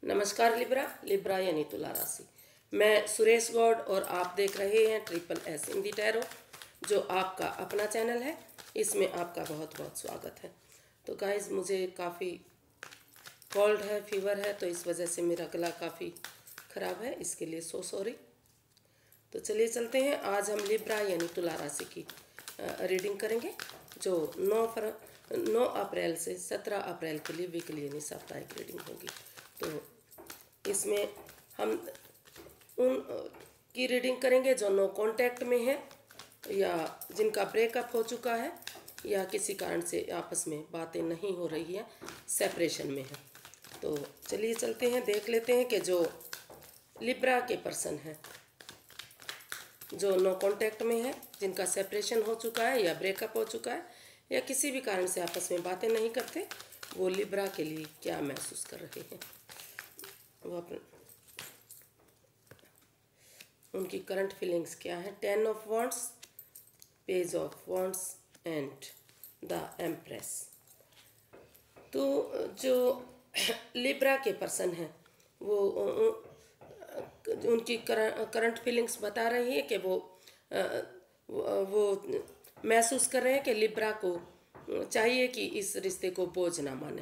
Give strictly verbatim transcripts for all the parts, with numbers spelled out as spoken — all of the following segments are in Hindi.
नमस्कार लिब्रा लिब्रा यानी तुला राशि। मैं सुरेश गौड़ और आप देख रहे हैं ट्रिपल एस हिंदी टैरो, जो आपका अपना चैनल है। इसमें आपका बहुत बहुत स्वागत है। तो गाइस, मुझे काफ़ी कोल्ड है, फीवर है, तो इस वजह से मेरा गला काफ़ी ख़राब है, इसके लिए सो सॉरी। तो चलिए चलते हैं। आज हम लिब्रा यानी तुला राशि की रीडिंग करेंगे, जो नौ फर नौ अप्रैल से सत्रह अप्रैल के लिए वीकली यानी साप्ताहिक रीडिंग होगी। तो इसमें हम उन की रीडिंग करेंगे जो नो कांटेक्ट में है, या जिनका ब्रेकअप हो चुका है, या किसी कारण से आपस में बातें नहीं हो रही है, सेपरेशन में है। तो चलिए चलते हैं, देख लेते हैं कि जो लिब्रा के पर्सन है, जो नो कांटेक्ट में है, जिनका सेपरेशन हो चुका है या ब्रेकअप हो चुका है, या किसी भी कारण से आपस में बातें नहीं करते, वो लिब्रा के लिए क्या महसूस कर रहे हैं, वो अपने उनकी करंट फीलिंग्स क्या है। Ten of wands, page of wands and the empress. तो जो लिब्रा के पर्सन हैं, वो उनकी करंट फीलिंग्स बता रही है कि वो वो महसूस कर रहे हैं कि लिब्रा को चाहिए कि इस रिश्ते को बोझ ना माने।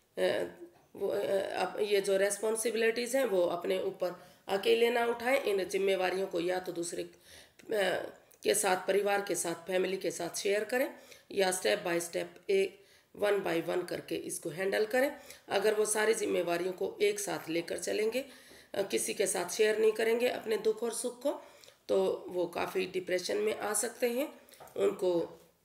वो अब ये जो रेस्पॉन्सिबिलिटीज़ हैं वो अपने ऊपर अकेले ना उठाएं। इन जिम्मेवारियों को या तो दूसरे के साथ, परिवार के साथ, फैमिली के साथ शेयर करें, या स्टेप बाय स्टेप एक वन बाय वन करके इसको हैंडल करें। अगर वो सारी जिम्मेवारियों को एक साथ लेकर चलेंगे, किसी के साथ शेयर नहीं करेंगे अपने दुख और सुख को, तो वो काफ़ी डिप्रेशन में आ सकते हैं। उनको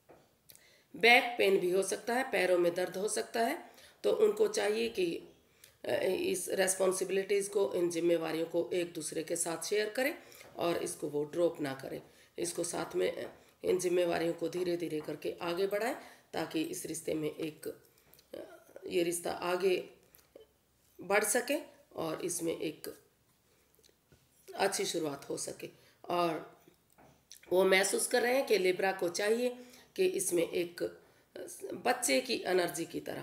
बैक पेन भी हो सकता है, पैरों में दर्द हो सकता है। तो उनको चाहिए कि इस रेस्पॉन्सिबिलिटीज़ को, इन जिम्मेवारियों को एक दूसरे के साथ शेयर करें और इसको वो ड्रॉप ना करें। इसको साथ में, इन जिम्मेवारियों को धीरे धीरे करके आगे बढ़ाएं, ताकि इस रिश्ते में एक ये रिश्ता आगे बढ़ सके और इसमें एक अच्छी शुरुआत हो सके। और वो महसूस कर रहे हैं कि लिब्रा को चाहिए कि इसमें एक बच्चे की एनर्जी की तरह,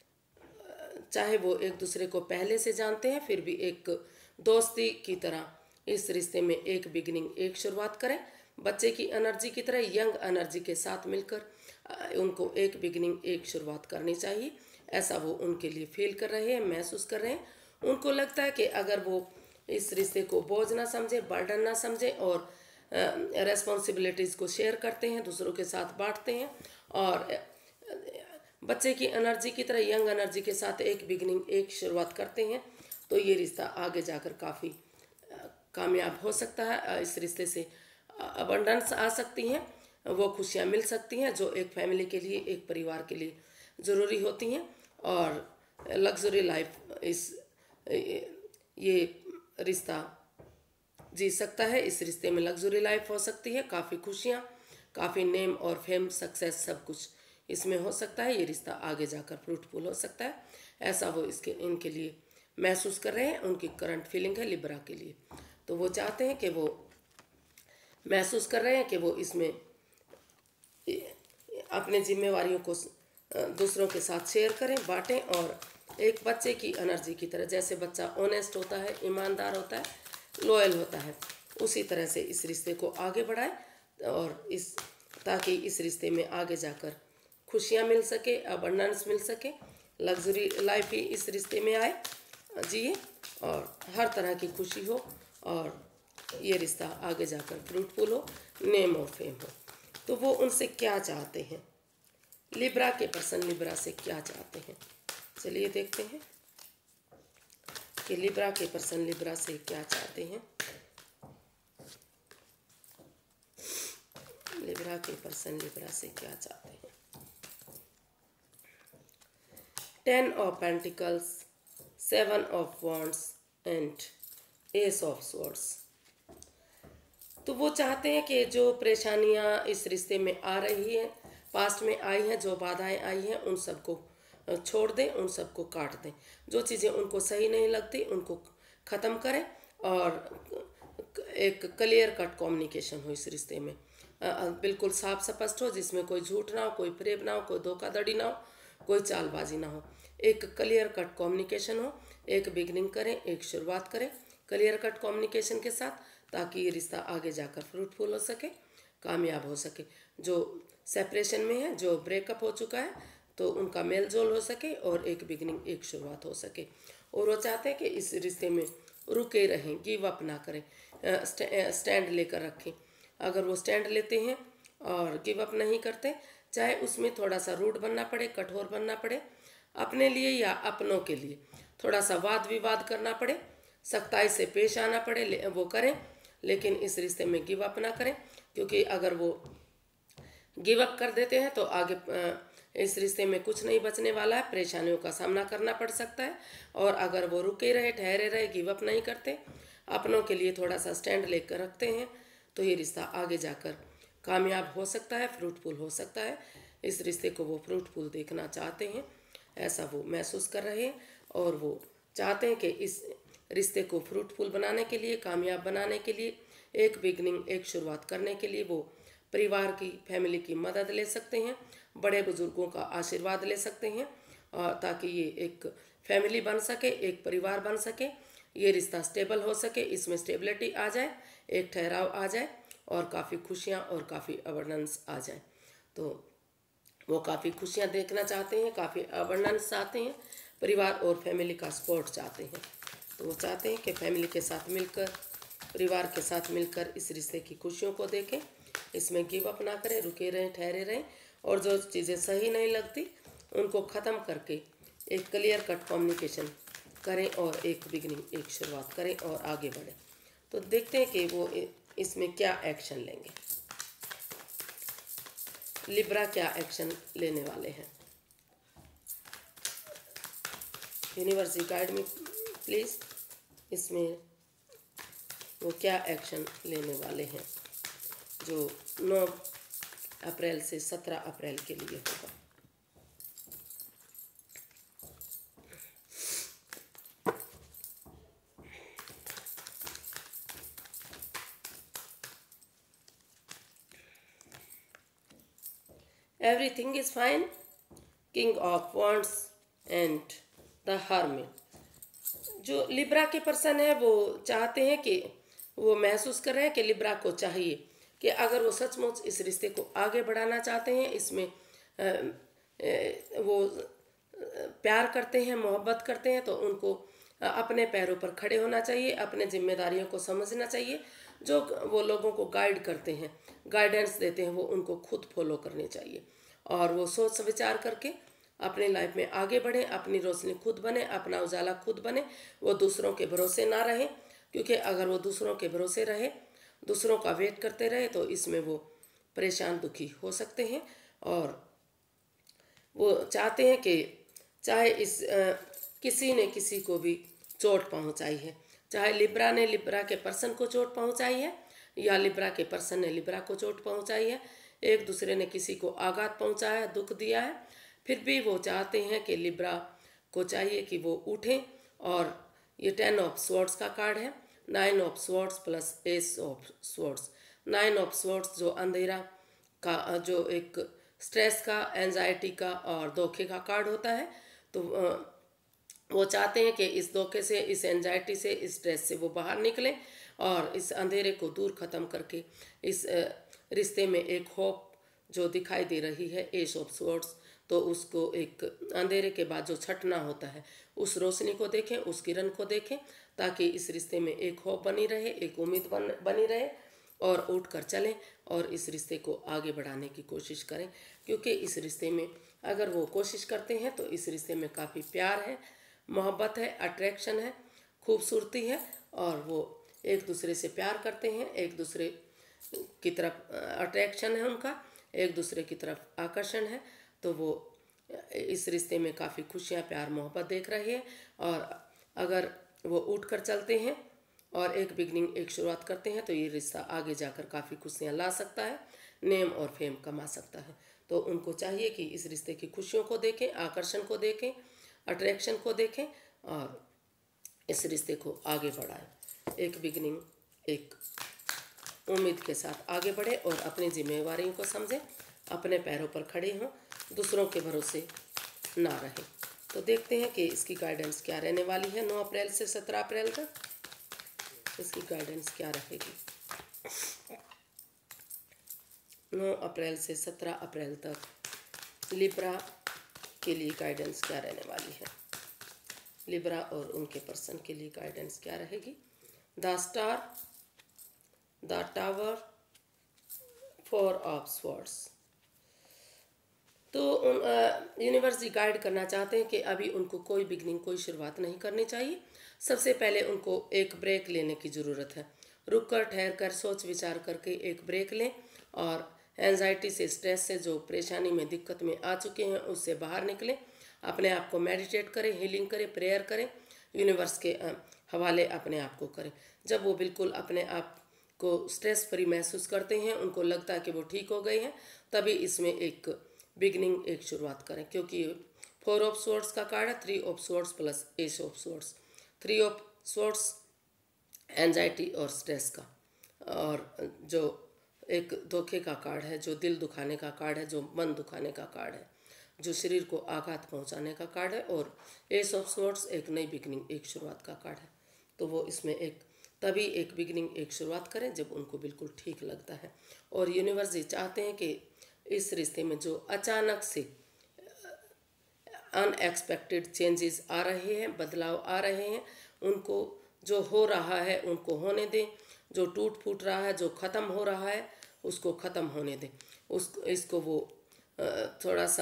चाहे वो एक दूसरे को पहले से जानते हैं, फिर भी एक दोस्ती की तरह इस रिश्ते में एक बिगिनिंग, एक शुरुआत करें। बच्चे की एनर्जी की तरह, यंग एनर्जी के साथ मिलकर उनको एक बिगिनिंग, एक शुरुआत करनी चाहिए। ऐसा वो उनके लिए फील कर रहे हैं, महसूस कर रहे हैं। उनको लगता है कि अगर वो इस रिश्ते को बोझ ना समझे, बर्डन ना समझे, और रेस्पॉन्सिबिलिटीज़ को शेयर करते हैं, दूसरों के साथ बांटते हैं, और बच्चे की एनर्जी की तरह, यंग एनर्जी के साथ एक बिगिनिंग, एक शुरुआत करते हैं, तो ये रिश्ता आगे जाकर काफ़ी कामयाब हो सकता है। इस रिश्ते से अबंडेंस आ सकती हैं, वो खुशियाँ मिल सकती हैं जो एक फैमिली के लिए, एक परिवार के लिए ज़रूरी होती हैं। और लग्जरी लाइफ इस ये रिश्ता जी सकता है। इस रिश्ते में लग्जरी लाइफ हो सकती है, काफ़ी खुशियाँ, काफ़ी नेम और फेम, सक्सेस, सब कुछ इसमें हो सकता है। ये रिश्ता आगे जाकर फ्रूटफुल हो सकता है, ऐसा वो इसके इनके लिए महसूस कर रहे हैं। उनकी करंट फीलिंग है लिब्रा के लिए। तो वो चाहते हैं कि वो महसूस कर रहे हैं कि वो इसमें अपने जिम्मेवारियों को दूसरों के साथ शेयर करें, बांटें, और एक बच्चे की एनर्जी की तरह, जैसे बच्चा ऑनेस्ट होता है, ईमानदार होता है, लॉयल होता है, उसी तरह से इस रिश्ते को आगे बढ़ाएं, और इस ताकि इस रिश्ते में आगे जाकर खुशियाँ मिल सके, अबंडेंस मिल सके, लग्जरी लाइफ ही इस रिश्ते में आए, जिए, और हर तरह की खुशी हो, और ये रिश्ता आगे जाकर फ्रूटफुल हो, नेम और फेम हो। तो वो उनसे क्या चाहते हैं, लिब्रा के पर्सन लिब्रा से क्या चाहते हैं, चलिए देखते हैं कि लिब्रा के पर्सन लिब्रा से क्या चाहते हैं। लिब्रा के पर्सन लिब्रा से क्या चाहते हैं। Ten of pentacles, seven of wands and ace of swords. तो वो चाहते हैं कि जो परेशानियां इस रिश्ते में आ रही हैं, पास्ट में आई हैं, जो बाधाएं आई हैं, उन सबको छोड़ दें, उन सबको काट दें। जो चीज़ें उनको सही नहीं लगती उनको ख़त्म करें, और एक क्लियर कट कम्युनिकेशन हो इस रिश्ते में, बिल्कुल साफ स्पष्ट हो, जिसमें कोई झूठ ना हो, कोई फरेब ना हो, कोई धोखाधड़ी ना हो, कोई चालबाजी ना हो। एक क्लियर कट कम्युनिकेशन हो, एक बिगनिंग करें, एक शुरुआत करें क्लियर कट कम्युनिकेशन के साथ, ताकि ये रिश्ता आगे जाकर फ्रूटफुल हो सके, कामयाब हो सके। जो सेपरेशन में है, जो ब्रेकअप हो चुका है, तो उनका मेल जोल हो सके और एक बिगनिंग, एक शुरुआत हो सके। और वो चाहते हैं कि इस रिश्ते में रुके रहें, गिव अप ना करें, स्टैंड लेकर रखें। अगर वो स्टैंड लेते हैं और गिव अप नहीं करते, चाहे उसमें थोड़ा सा रूड बनना पड़े, कठोर बनना पड़े, अपने लिए या अपनों के लिए थोड़ा सा वाद विवाद करना पड़े, सख्ताई से पेश आना पड़े, वो करें, लेकिन इस रिश्ते में गिव अप ना करें। क्योंकि अगर वो गिव अप कर देते हैं तो आगे इस रिश्ते में कुछ नहीं बचने वाला है, परेशानियों का सामना करना पड़ सकता है। और अगर वो रुके रहे, ठहरे रहे, गिव अप नहीं करते, अपनों के लिए थोड़ा सा स्टैंड लेकर रखते हैं, तो ये रिश्ता आगे जाकर कामयाब हो सकता है, फ्रूटफुल हो सकता है। इस रिश्ते को वो फ्रूटफुल देखना चाहते हैं, ऐसा वो महसूस कर रहे हैं। और वो चाहते हैं कि इस रिश्ते को फ्रूटफुल बनाने के लिए, कामयाब बनाने के लिए, एक बिगनिंग, एक शुरुआत करने के लिए वो परिवार की, फैमिली की मदद ले सकते हैं, बड़े बुजुर्गों का आशीर्वाद ले सकते हैं, और ताकि ये एक फैमिली बन सके, एक परिवार बन सके, ये रिश्ता स्टेबल हो सके, इसमें स्टेबिलिटी आ जाए, एक ठहराव आ जाए और काफ़ी खुशियाँ और काफ़ी अबंडेंस आ जाए। तो वो काफ़ी खुशियाँ देखना चाहते हैं, काफ़ी अबंडेंस चाहते हैं, परिवार और फैमिली का सपोर्ट चाहते हैं। तो वो चाहते हैं कि फैमिली के साथ मिलकर, परिवार के साथ मिलकर इस रिश्ते की खुशियों को देखें, इसमें गिव अप ना करें, रुके रहें, ठहरे रहें, और जो चीज़ें सही नहीं लगती उनको ख़त्म करके एक क्लियर कट कम्युनिकेशन करें और एक बिगनिंग, एक शुरुआत करें और आगे बढ़ें। तो देखते हैं कि वो इसमें क्या एक्शन लेंगे, लिब्रा क्या एक्शन लेने वाले हैं। यूनिवर्स गाइड मी प्लीज़, इसमें वो क्या एक्शन लेने वाले हैं जो नौ अप्रैल से सत्रह अप्रैल के लिए होगा। Everything is fine, king of wands and the hermit. जो लिब्रा के पर्सन है वो चाहते हैं कि वो महसूस कर रहे हैं कि लिब्रा को चाहिए कि अगर वो सचमुच इस रिश्ते को आगे बढ़ाना चाहते हैं, इसमें वो प्यार करते हैं, मोहब्बत करते हैं, तो उनको अपने पैरों पर खड़े होना चाहिए, अपने जिम्मेदारियों को समझना चाहिए। जो वो लोगों को गाइड करते हैं, गाइडेंस देते हैं, वो उनको खुद फॉलो करने चाहिए। और वो सोच विचार करके अपनी लाइफ में आगे बढ़ें, अपनी रोशनी खुद बने, अपना उजाला खुद बने, वो दूसरों के भरोसे ना रहें। क्योंकि अगर वो दूसरों के भरोसे रहे, दूसरों का वेट करते रहे, तो इसमें वो परेशान, दुखी हो सकते हैं। और वो चाहते हैं कि चाहे इस आ, किसी ने किसी को भी चोट पहुंचाई है, चाहे लिब्रा ने लिब्रा के पर्सन को चोट पहुंचाई है या लिब्रा के पर्सन ने लिब्रा को चोट पहुंचाई है, एक दूसरे ने किसी को आघात पहुंचाया, दुख दिया है, फिर भी वो चाहते हैं कि लिब्रा को चाहिए कि वो उठें। और ये टेन ऑफ स्वॉर्ड्स का कार्ड है, nine of swords plus ace of swords. Nine of swords जो अंधेरा का, जो एक स्ट्रेस का, एंजाइटी का और धोखे का कार्ड होता है। तो वो चाहते हैं कि इस धोखे से, इस एंजाइटी से, इस स्ट्रेस से वो बाहर निकलें और इस अंधेरे को दूर ख़त्म करके इस रिश्ते में एक होप जो दिखाई दे रही है, एस ऑफ स्वॉर्ड्स, तो उसको एक अंधेरे के बाद जो छटना होता है, उस रोशनी को देखें, उस किरण को देखें, ताकि इस रिश्ते में एक होप बनी रहे, एक उम्मीद बन बनी रहे, और उठ कर चलें और इस रिश्ते को आगे बढ़ाने की कोशिश करें। क्योंकि इस रिश्ते में अगर वो कोशिश करते हैं तो इस रिश्ते में काफ़ी प्यार है, मोहब्बत है, अट्रैक्शन है, खूबसूरती है, और वो एक दूसरे से प्यार करते हैं, एक दूसरे की तरफ अट्रैक्शन है उनका, एक दूसरे की तरफ आकर्षण है। तो वो इस रिश्ते में काफ़ी खुशियाँ, प्यार, मोहब्बत देख रहे हैं। और अगर वो उठ कर चलते हैं और एक बिगनिंग, एक शुरुआत करते हैं, तो ये रिश्ता आगे जाकर काफ़ी खुशियाँ ला सकता है, नेम और फेम कमा सकता है। तो उनको चाहिए कि इस रिश्ते की खुशियों को देखें, आकर्षण को देखें, अट्रैक्शन को देखें और इस रिश्ते को आगे बढ़ाएं। एक बिगनिंग, एक उम्मीद के साथ आगे बढ़े और अपनी जिम्मेवारी को समझें, अपने पैरों पर खड़े हों, दूसरों के भरोसे ना रहें। तो देखते हैं कि इसकी गाइडेंस क्या रहने वाली है। नौ अप्रैल से सत्रह अप्रैल तक इसकी गाइडेंस क्या रहेगी। नौ अप्रैल से सत्रह अप्रैल तक लिब्रा के लिए गाइडेंस क्या रहने वाली है। लिब्रा और उनके पर्सन के लिए गाइडेंस क्या रहेगी। The star, the tower, four of swords. तो यूनिवर्स जी गाइड करना चाहते हैं कि अभी उनको कोई बिगनिंग, कोई शुरुआत नहीं करनी चाहिए। सबसे पहले उनको एक ब्रेक लेने की ज़रूरत है। रुक कर, ठहर कर, सोच विचार करके एक ब्रेक लें और एंजाइटी से, स्ट्रेस से, जो परेशानी में, दिक्कत में आ चुके हैं उससे बाहर निकलें। अपने आप को मेडिटेट करें, हीलिंग करें, प्रेयर करें, यूनिवर्स के हवाले अपने आप को करें। जब वो बिल्कुल अपने आप को स्ट्रेस फ्री महसूस करते हैं, उनको लगता है कि वो ठीक हो गए हैं, तभी इसमें एक बिगनिंग, एक शुरुआत करें। क्योंकि फोर ऑफ स्वॉर्ड्स का कार्ड है, three of swords plus ace of swords. Three of swords anxiety और स्ट्रेस का, और जो एक धोखे का कार्ड है, जो दिल दुखाने का कार्ड है, जो मन दुखाने का कार्ड है, जो शरीर को आघात पहुंचाने का कार्ड है। और एस ऑफ स्वॉर्ड्स एक नई बिगनिंग, एक शुरुआत का कार्ड है। तो वो इसमें एक तभी एक बिगनिंग, एक शुरुआत करें जब उनको बिल्कुल ठीक लगता है। और यूनिवर्स जी चाहते हैं कि इस रिश्ते में जो अचानक से अनएक्सपेक्टेड चेंजेस आ रहे हैं, बदलाव आ रहे हैं, उनको जो हो रहा है उनको होने दें। जो टूट फूट रहा है, जो ख़त्म हो रहा है, उसको ख़त्म होने दें। उस इसको वो थोड़ा सा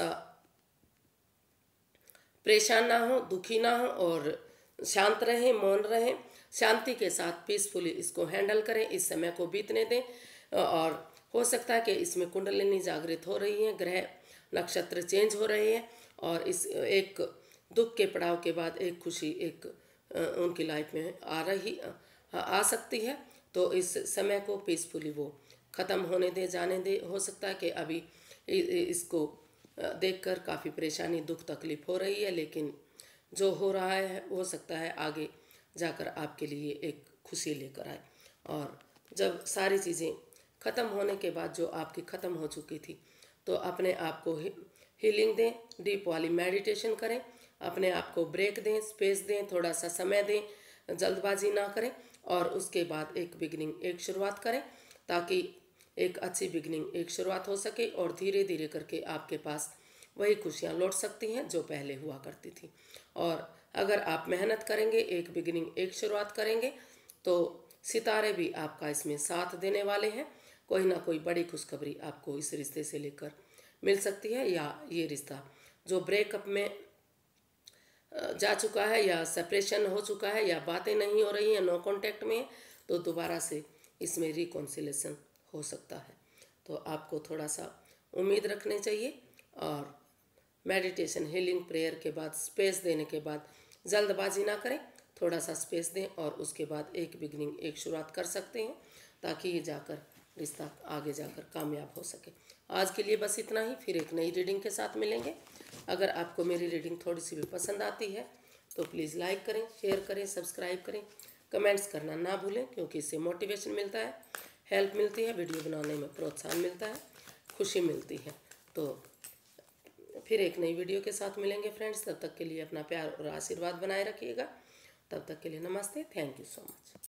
परेशान ना हो, दुखी ना हो, और शांत रहें, मौन रहें, शांति के साथ पीसफुली इसको हैंडल करें, इस समय को बीतने दें। और हो सकता है कि इसमें कुंडलिनी जागृत हो रही है, ग्रह नक्षत्र चेंज हो रहे हैं, और इस एक दुख के पड़ाव के बाद एक खुशी, एक उनकी लाइफ में आ रही आ सकती है। तो इस समय को पीसफुली वो ख़त्म होने दे, जाने दे। हो सकता है कि अभी इसको देखकर काफ़ी परेशानी, दुख, तकलीफ हो रही है, लेकिन जो हो रहा है हो सकता है आगे जाकर आपके लिए एक खुशी लेकर आए। और जब सारी चीज़ें ख़त्म होने के बाद, जो आपकी ख़त्म हो चुकी थी, तो अपने आप को हीलिंग दें, डीप वाली मेडिटेशन करें, अपने आप को ब्रेक दें, स्पेस दें, थोड़ा सा समय दें, जल्दबाजी ना करें, और उसके बाद एक बिगनिंग, एक शुरुआत करें, ताकि एक अच्छी बिगनिंग, एक शुरुआत हो सके, और धीरे धीरे करके आपके पास वही खुशियाँ लौट सकती हैं जो पहले हुआ करती थी। और अगर आप मेहनत करेंगे, एक बिगनिंग, एक शुरुआत करेंगे, तो सितारे भी आपका इसमें साथ देने वाले हैं। कोई ना कोई बड़ी खुशखबरी आपको इस रिश्ते से लेकर मिल सकती है, या ये रिश्ता जो ब्रेकअप में जा चुका है, या सेपरेशन हो चुका है, या बातें नहीं हो रही हैं, नो कांटेक्ट में, तो दोबारा से इसमें रिकॉन्सिलेशन हो सकता है। तो आपको थोड़ा सा उम्मीद रखनी चाहिए, और मेडिटेशन, हीलिंग, प्रेयर के बाद, स्पेस देने के बाद जल्दबाजी ना करें, थोड़ा सा स्पेस दें, और उसके बाद एक बिगनिंग, एक शुरुआत कर सकते हैं, ताकि ये जाकर रिश्ता आगे जाकर कामयाब हो सके। आज के लिए बस इतना ही, फिर एक नई रीडिंग के साथ मिलेंगे। अगर आपको मेरी रीडिंग थोड़ी सी भी पसंद आती है तो प्लीज़ लाइक करें, शेयर करें, सब्सक्राइब करें, कमेंट्स करना ना भूलें, क्योंकि इससे मोटिवेशन मिलता है, हेल्प मिलती है, वीडियो बनाने में प्रोत्साहन मिलता है, खुशी मिलती है। तो फिर एक नई वीडियो के साथ मिलेंगे फ्रेंड्स। तब तक के लिए अपना प्यार और आशीर्वाद बनाए रखिएगा। तब तक के लिए नमस्ते, थैंक यू सो मच।